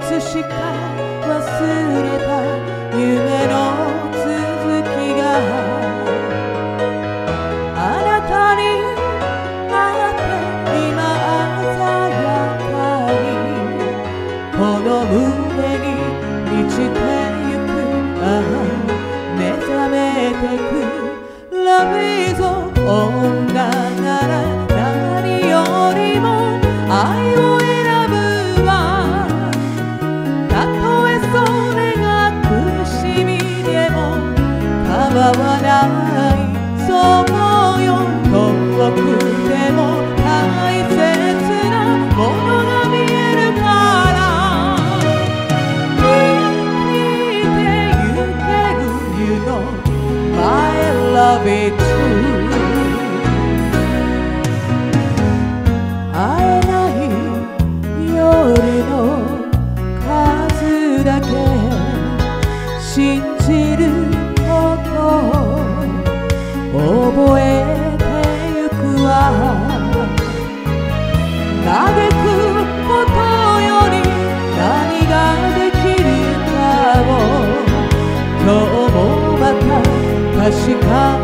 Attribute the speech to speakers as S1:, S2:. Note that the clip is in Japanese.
S1: つしか忘れた夢の続きがあなたに会って今鮮やかにこの胸に満ちてゆく目覚めてく Love is all 女なら何よりも愛を選ぶわたとえそれが苦しみでも構わないそうよ遠くても大切なものが見えるから生きてゆける You know my love is true 会えない夜の数だけ信じることを覚えてゆくわ嘆くことより何ができるかを今日もまた確か